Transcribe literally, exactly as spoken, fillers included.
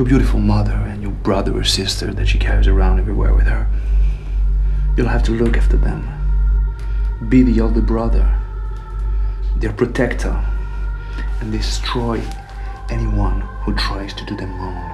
beautiful mother and your brother or sister that she carries around everywhere with her. You'll have to look after them. Be the older brother, their protector, and destroy anyone who tries to do them wrong.